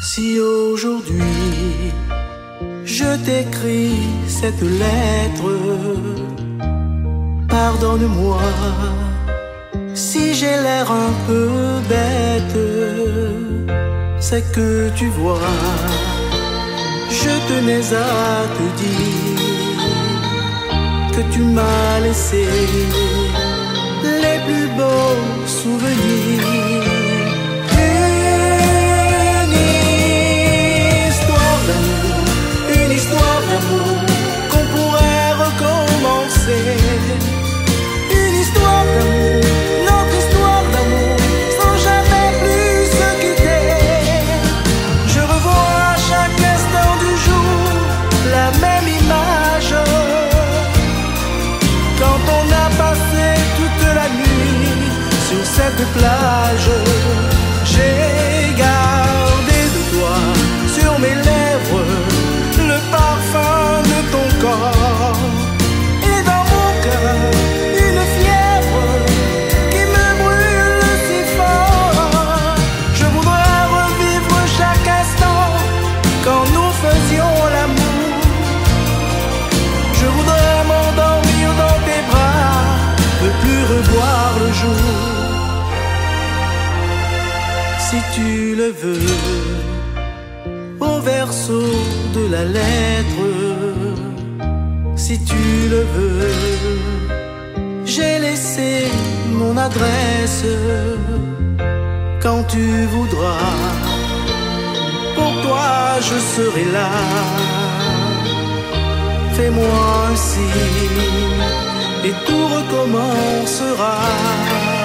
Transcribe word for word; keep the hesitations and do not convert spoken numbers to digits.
Si aujourd'hui je t'écris cette lettre, pardonne-moi si j'ai l'air un peu bête. C'est que tu vois, je tenais à te dire que tu m'as laissé les plus beaux souvenirs. Une histoire d'amour qu'on pourrait recommencer. Une histoire d'amour, notre histoire d'amour, sans jamais plus se quitter. Je revois à chaque instant du jour la même image. Quand on a passé toute la nuit sur cette plage, j'ai gardé de toi sur mes lèvres le parfum de ton corps, et dans mon cœur une fièvre qui me brûle si fort. Je voudrais revivre chaque instant quand nous faisions l'amour. Je voudrais m'endormir dans tes bras, ne plus revoir le jour. Si tu le veux, au verso de la lettre, si tu le veux, j'ai laissé mon adresse. Quand tu voudras, pour toi je serai là. Fais-moi un signe et tout recommencera.